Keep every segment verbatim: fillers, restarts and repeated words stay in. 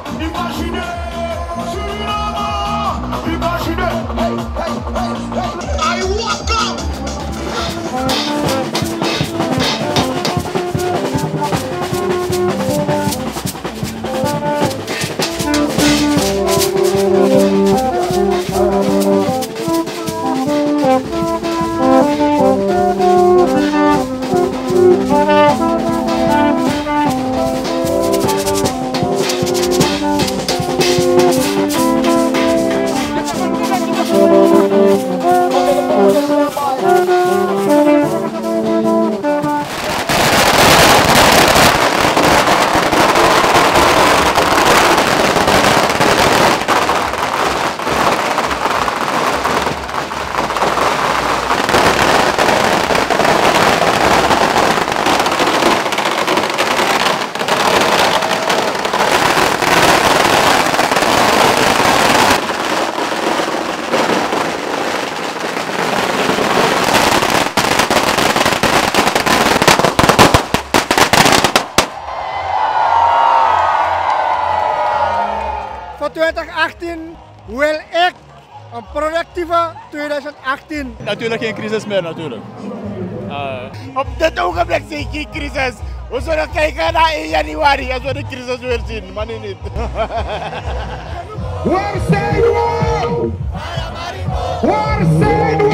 Imaginez Suriname. Imaginez. Hey, hey, hey, hey. I walk up. Voor twintig achttien wil ik een productieve twintig achttien. Natuurlijk geen crisis meer, natuurlijk. Uh... Op dit ogenblik zie ik geen crisis. We zullen kijken naar één januari als we de crisis weer zien, maar nu niet. Waar zijn we? Waar zijn we?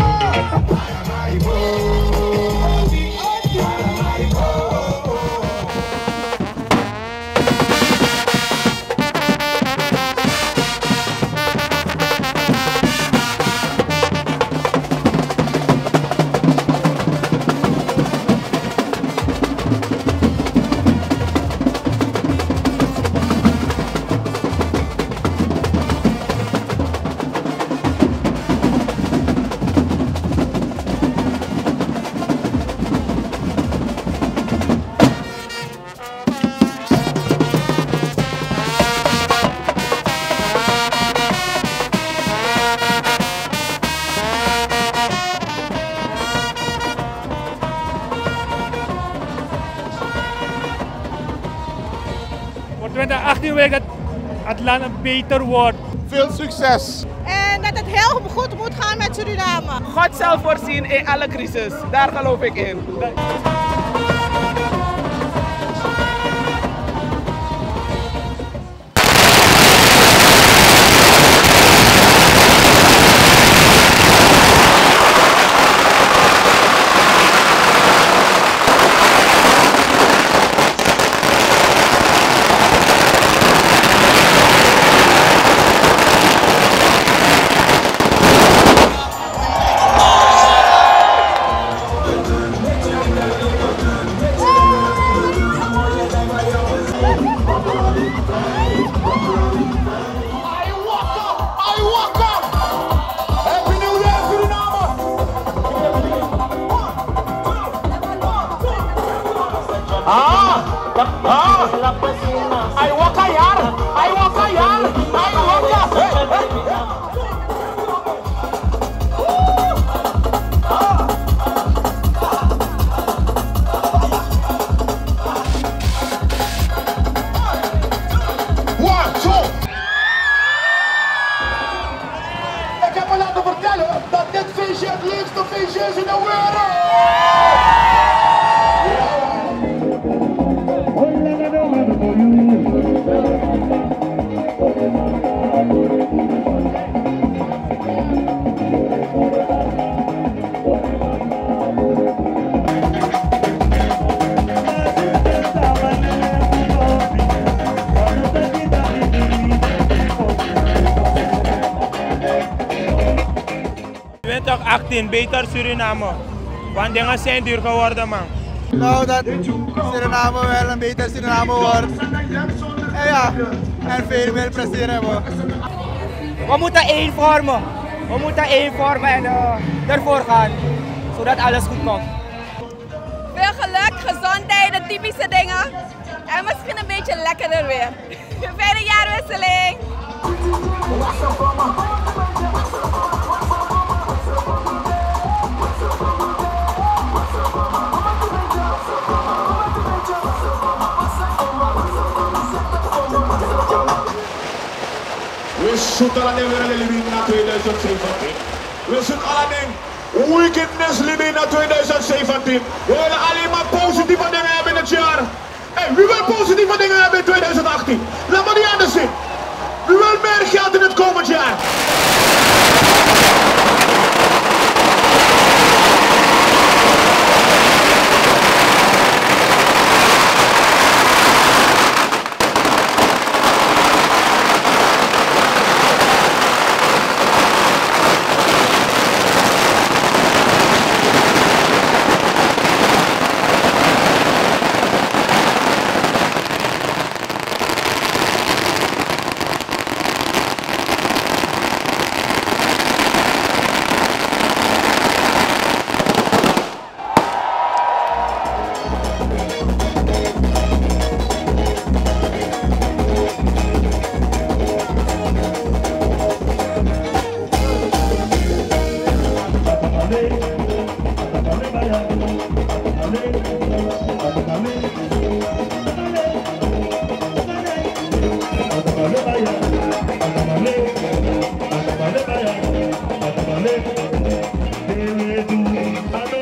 Voor twintig achttien wil ik dat het land beter wordt. Veel succes! En dat het heel goed moet gaan met Suriname. God zal voorzien in alle crisis, daar geloof ik in. Ah! Ah! Ay, voy a callar! Ay, voy a callar! Ay, voy a callar! One, two! Ik heb me laten vertellen dat dit feestje het leukste feestje is in de wereld! twintig achttien, beter Suriname. Want dingen zijn duur geworden, man. Nou, dat Suriname wel een beter Suriname wordt. En ja, en veel meer plezier hebben. We moeten één vormen. We moeten één vormen en uh, ervoor gaan. Zodat alles goed komt. Veel geluk, gezondheid, de typische dingen. En misschien een beetje lekkerder weer. Fijne jaarwisseling! What's up, zoeken alleen weer een limiet naar twintig zeventien. We zoeken alleen wickedness limiet naar twintig zeventien. We willen alleen maar positieve dingen hebben in het jaar. Hey, wie wil positieve dingen hebben in twintig achttien? Laat maar die anders zien. Wie wil meer geld in het komend jaar?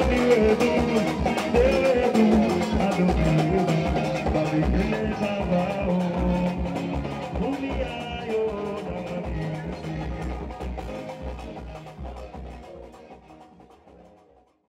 I don't